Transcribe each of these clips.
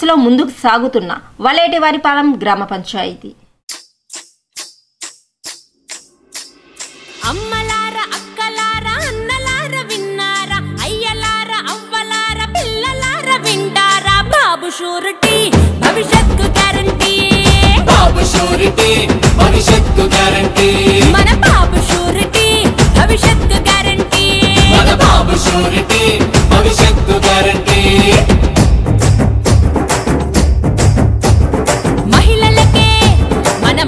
దిశలో ముందుకు సాగుతున్న వలేటివారిపాలెం గ్రామ పంచాయతీ. అమ్మలార అక్కలార అన్నలార విన్నారా, అయ్యలార అవ్వలార పిల్లలార వింటారా, బాబు షూరిటీ భవిష్యత్తు గ్యారంటీ, బాబు షూరిటీ భవిష్యత్తు గ్యారంటీ, మన బాబు షూరిటీ భవిష్యత్తు గ్యారంటీ, మన బాబు షూరిటీ భవిష్యత్తు గ్యారంటీ. మహిళలకే మన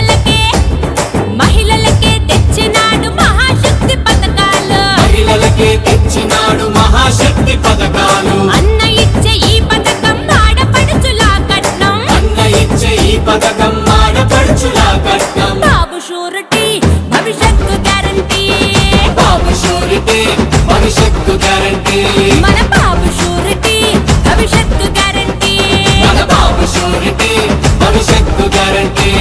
మహిళలకే తెచ్చినాడు మహాశక్తి పథకాలు, మహిళలకే తెచ్చినాడు మహాశక్తి పథకాలు, అన్న ఇచ్చే ఈ పథకం ఆడపడుచులా కట్నం, అన్న ఇచ్చే ఈ పథకం ఆడపడుచులా కట్నం, బాబు షూరిటీ భవిష్యత్తు గ్యారంటీ, బాబు షూరిటీ భవిష్యత్తు గ్యారంటీ, మన బాబు షూరిటీ భవిష్యత్తు గ్యారంటీ, మన బాబు షూరిటీ భవిష్యత్తు గ్యారంటీ.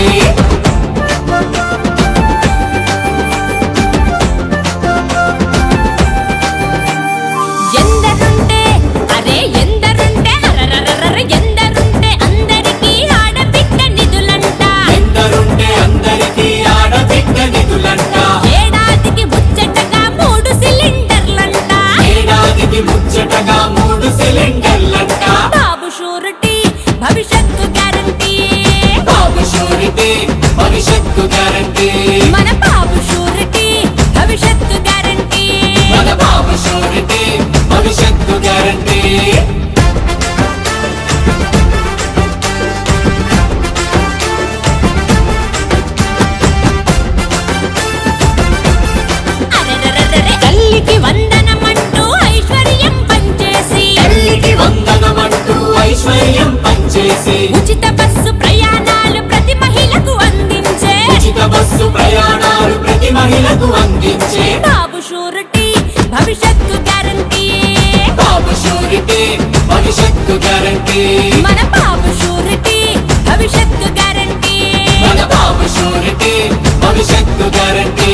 ఎందరుంటే ఎందరుంటే ఎందరుంటే అందరికీ ఆడబిడ్డ నిధులంట, ఎందరుంటే అందరికీ ఆడబిడ్డ నిధులంట, ఏడాదికి ముచ్చటగా 3 సిలిండర్లంట, ఏడాదికి ముచ్చటగా 3 సిలిండర్లంట, బాబు షూరిటీ భవిష్యత్తు గ్యారంటీ, బాబు షూరిటీ భవిష్యత్తు గ్యారంటీ, మన బాబు షూరిటీ భవిష్యత్తు గ్యారంటీ, మన బాబు షూరిటీ భవిష్యత్తు గ్యారంటీ. అరెరెరెరెరె తల్లికి వందనమంటూ ఐశ్వర్యం పంచేసి, తల్లికి వందనమంటూ ఐశ్వర్యం పంచేసి, ఉచిత బస్సు ప్రయాణాలు ప్రతి మహిళకు అందించే, ఉచిత బస్సు ప్రయాణాలు ప్రతి మహిళకు అందించే, బాబు షూరిటీ భవిష్యత్తు గ్యారంటీ, బాబు షూరిటీ భవిష్యత్తు గ్యారంటీ, మన బాబు షూరిటీ భవిష్యత్తు గ్యారంటీ, మన బాబు షూరిటీ భవిష్యత్తు గ్యారంటీ.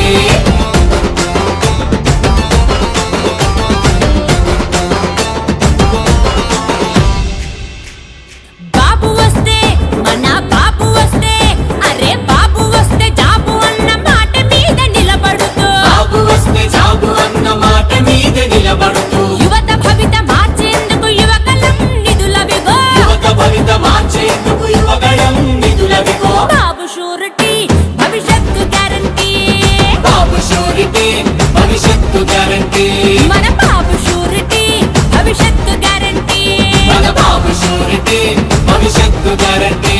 బాబు వస్తే మన బాబు వస్తే, అరే బాబు వస్తే జాబు అన్న మాట మీద నిలబడుతూ, బాబు వస్తే జాబు అన్న మాట మీద నిలబడుతూ, యువత భవిత మార్చేందుకు యువకలం నిధులవిగో, యువత భవిత మార్చేందుకు యువగళం నిధులవిగో, బాబు షూరిటీ భవిష్యత్తు గ్యారంటీ, బాబు షూరిటీ భవిష్యత్తు గ్యారంటీ, మన బాబు షూరిటీ భవిష్యత్తు గ్యారంటీ, మన బాబు షూరిటీ భవిష్యత్తు గ్యారంటీ.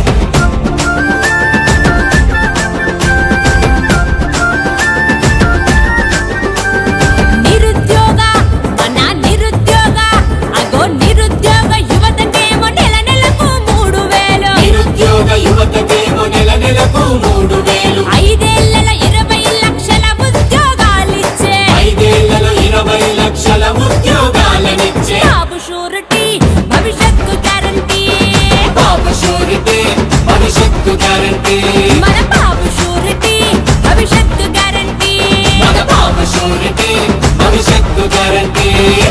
నిరుద్యోగ మన నిరుద్యోగ, అగో నిరుద్యోగ యువతకేమో నెల నెలకు 3000, నిరుద్యోగ యువతకేమో నెల నెలకు 3000, 5 ఏళ్లలో 20 లక్షల ఉద్యోగాలిచ్చే, 5 ఏళ్లలో 20 లక్షల ఉద్యోగాలనిచ్చే, బాబు షూరిటీ భవిష్యత్తు గ్యారంటీ, బాబు షూరిటీ భవిష్యత్తు గ్యారంటీ, మన బాబు షూరిటీ భవిష్యత్తు గ్యారంటీ, మన బాబు షూరిటీ భవిష్యత్తు గ్యారంటీ.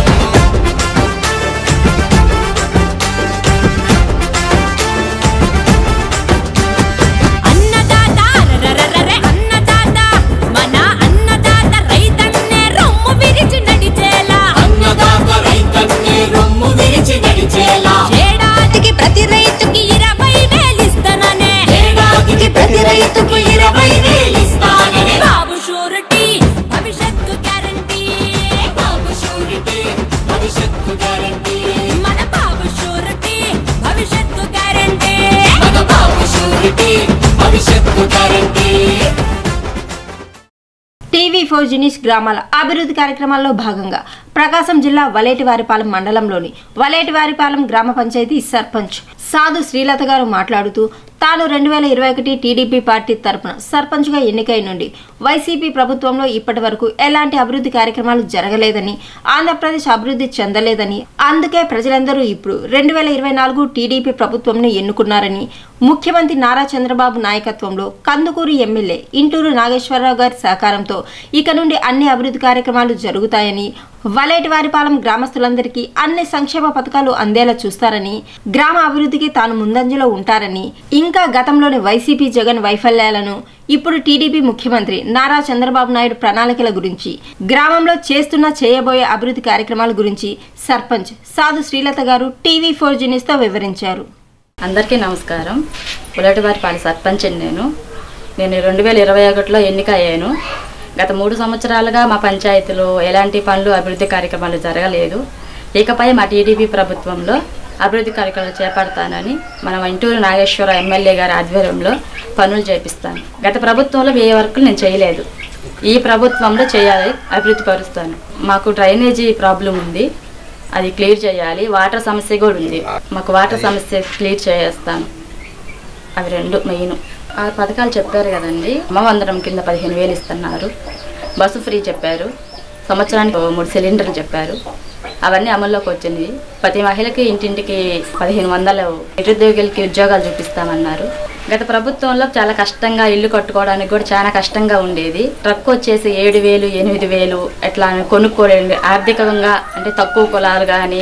అన్నదాత అరెరెరెరె అన్నదాత, మన అన్నదాత రైతన్నే రొమ్ము విరిచి నడిచేలా, అన్నదాత రైతన్నే రొమ్ము విరిచి నడిచేలా, ఏడాదికి ప్రతి రైతుకి 20,000 ఇస్తాననే, ఏడాదికి ప్రతి రైతుకు 20,000 ఇస్తానని, బాబు షూరిటీ భవిష్యత్తు గ్యారంటీ, బాబు షూరిటీ భవిష్యత్తు గ్యారంటీ, మన బాబు షూరిటీ భవిష్యత్తు గ్యారంటీ, మన బాబు షూరిటీ భవిష్యత్తు గ్యారంటీ. TV4 న్యూస్ గ్రామాల అభివృద్ధి కార్యక్రమాల్లో భాగంగా ప్రకాశం జిల్లా వలేటివారిపాలెం మండలంలోని వలేటివారిపాలెం గ్రామ పంచాయతీ సర్పంచ్ సాధు శ్రీలత గారు మాట్లాడుతూ తాను 2021 టీడీపీ పార్టీ తరపున సర్పంచ్గా ఎన్నికై నుండి వైసీపీ ప్రభుత్వంలో ఇప్పటి వరకు ఎలాంటి అభివృద్ధి కార్యక్రమాలు జరగలేదని, ఆంధ్రప్రదేశ్ అభివృద్ధి చెందలేదని, అందుకే ప్రజలందరూ ఇప్పుడు 2024 టీడీపీ ప్రభుత్వంను ఎన్నుకున్నారని, ముఖ్యమంత్రి నారా చంద్రబాబు నాయకత్వంలో కందుకూరు ఎమ్మెల్యే ఇంటూరు నాగేశ్వరరావు గారి సహకారంతో ఇక నుండి అన్ని అభివృద్ధి కార్యక్రమాలు జరుగుతాయని, వలేటివారిపాలెం గ్రామస్తులందరికీ అన్ని సంక్షేమ పథకాలు అందేలా చూస్తారని, గ్రామ అభివృద్ధికి తాను ముందంజలో ఉంటారని, ఇంకా గతంలోని వైసీపీ జగన్ వైఫల్యాలను, ఇప్పుడు టీడీపీ ముఖ్యమంత్రి నారా చంద్రబాబు నాయుడు ప్రణాళికల గురించి, గ్రామంలో చేయబోయే అభివృద్ధి కార్యక్రమాల గురించి సర్పంచ్ సాధు శ్రీలత గారు TV4 న్యూస్తో వివరించారు. అందరికీ నమస్కారం. వలేటివారిపాలెం సర్పంచ్ నేను 2021లో ఎన్నిక అయ్యాను. గత 3 సంవత్సరాలుగా మా పంచాయతీలో ఎలాంటి పనులు అభివృద్ధి కార్యక్రమాలు జరగలేదు. ఇకపై మా టీడీపీ ప్రభుత్వంలో అభివృద్ధి కార్యక్రమాలు చేపడతానని మన ఇంటూరు నాగేశ్వర ఎమ్మెల్యే గారి ఆధ్వర్యంలో పనులు చేపిస్తాను. గత ప్రభుత్వంలో ఏ వర్కులు నేను చేయలేదు. ఈ ప్రభుత్వంలో చేయాలి, అభివృద్ధి పరుస్తాను. మాకు డ్రైనేజీ ప్రాబ్లం ఉంది, అది క్లియర్ చేయాలి. వాటర్ సమస్య కూడా ఉంది, మాకు వాటర్ సమస్య క్లియర్ చేస్తాను. అవి 2 మెయిన్. 6 పథకాలు చెప్పారు కదండి. అమ్మవందనం కింద 15,000 ఇస్తున్నారు, బస్సు ఫ్రీ చెప్పారు, సంవత్సరానికి 3 సిలిండర్లు చెప్పారు. అవన్నీ అమల్లోకి వచ్చింది. ప్రతి మహిళకి ఇంటింటికి 1,500 నిరుద్యోగులకి ఉద్యోగాలు చూపిస్తామన్నారు. గత ప్రభుత్వంలో చాలా కష్టంగా ఇల్లు కట్టుకోవడానికి కూడా చాలా కష్టంగా ఉండేది. ట్రక్ వచ్చేసి 7,000, 8,000 ఎట్లా కొనుక్కోలేండి. ఆర్థికంగా అంటే తక్కువ కులాలు కానీ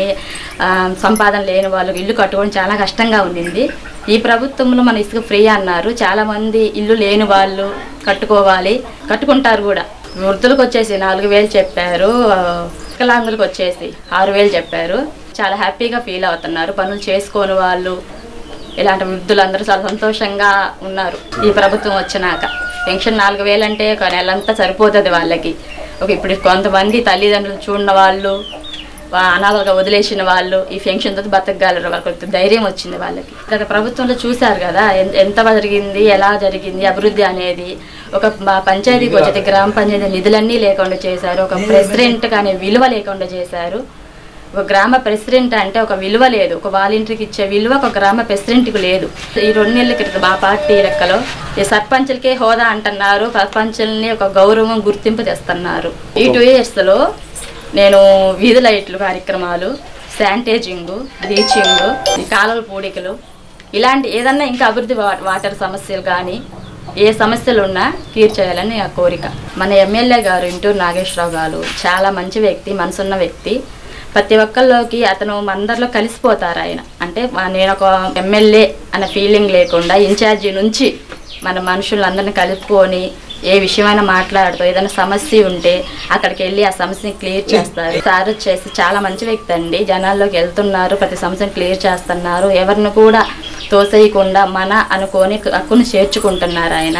సంపాదన లేని వాళ్ళు ఇల్లు కట్టుకోవడం చాలా కష్టంగా ఉండింది. ఈ ప్రభుత్వంలో మన ఇసుక ఫ్రీ అన్నారు. చాలామంది ఇల్లు లేని వాళ్ళు కట్టుకోవాలి, కట్టుకుంటారు కూడా. వృద్ధులకు వచ్చేసి 4,000 చెప్పారు, వికలాంగులకు వచ్చేసి 6,000 చెప్పారు. చాలా హ్యాపీగా ఫీల్ అవుతున్నారు. పనులు చేసుకోని వాళ్ళు ఇలాంటి వృద్ధులందరూ చాలా సంతోషంగా ఉన్నారు. ఈ ప్రభుత్వం వచ్చినాక పెన్షన్ 4,000 అంటే ఒక నెలంతా సరిపోతుంది వాళ్ళకి. ఇప్పుడు కొంతమంది తల్లిదండ్రులు చూడని వాళ్ళు, అనాథలుగా వదిలేసిన వాళ్ళు ఈ పెన్షన్తో బతకగలరు. వాళ్ళకి ధైర్యం వచ్చింది వాళ్ళకి. గత ప్రభుత్వంలో చూశారు కదా ఎంత జరిగింది, ఎలా జరిగింది అభివృద్ధి అనేది. ఒక పంచాయతీకి వచ్చేది గ్రామ పంచాయతీ నిధులన్నీ లేకుండా చేశారు. ఒక ప్రెసిడెంట్ కానీ విలువ లేకుండా చేశారు. ఒక గ్రామ ప్రెసిడెంట్ అంటే ఒక విలువ లేదు. ఒక వాలంటీర్కి ఇచ్చే విలువ ఒక గ్రామ ప్రెసిడెంట్కి లేదు. ఈ 2 నెలల క్రితం మా పార్టీ లెక్కలో ఈ సర్పంచులకే హోదా అంటున్నారు. సర్పంచుల్ని ఒక గౌరవం గుర్తింపు తెస్తున్నారు. ఈ 2 ఇయర్స్లో నేను వీధి లైట్లు కార్యక్రమాలు, శానిటైజింగ్, బ్లీచింగ్, కాలువల పూడికలు, ఇలాంటి ఏదన్నా ఇంకా అభివృద్ధి వాటర్ సమస్యలు కానీ ఏ సమస్యలు ఉన్నా క్లియర్ చేయాలని నా కోరిక. మన ఎమ్మెల్యే గారు ఇంటూరు నాగేశ్వరరావు గారు చాలా మంచి వ్యక్తి, మనసున్న వ్యక్తి. ప్రతి ఒక్కళ్ళలోకి అతను అందరిలో కలిసిపోతారు. ఆయన అంటే నేను ఒక ఎమ్మెల్యే అనే ఫీలింగ్ లేకుండా ఇన్ఛార్జి నుంచి మన మనుషులందరినీ కలుపుకొని ఏ విషయమైనా మాట్లాడుతూ ఏదైనా సమస్య ఉంటే అక్కడికి వెళ్ళి ఆ సమస్యని క్లియర్ చేస్తారు. సార్ వచ్చేసి చాలా మంచి వ్యక్తి అండి. జనాల్లోకి వెళ్తున్నారు, ప్రతి సమస్యను క్లియర్ చేస్తున్నారు. ఎవరిని కూడా తోసేయకుండా మన అనుకొని హక్కును చేర్చుకుంటున్నారు ఆయన.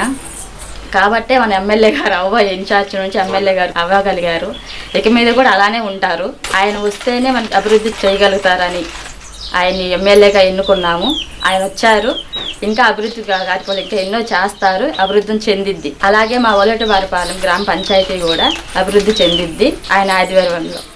కాబట్టే మన ఎమ్మెల్యే గారు ఇన్ఛార్జ్ నుంచి ఎమ్మెల్యే గారు అవ్వగలిగారు. ఇక మీద కూడా అలానే ఉంటారు. ఆయన వస్తేనే మనకి అభివృద్ధి చేయగలుగుతారని ఆయన్ని ఎమ్మెల్యేగా ఎన్నుకున్నాము. ఆయన వచ్చారు, ఇంకా అభివృద్ధి కార్యక్రమాలు ఇంకా ఎన్నో చేస్తారు, అభివృద్ధిని చెందిద్ది. అలాగే మా వలేటివారిపాలెం గ్రామ పంచాయతీ కూడా అభివృద్ధి చెందిద్ది ఆయన ఆధ్వర్యంలో.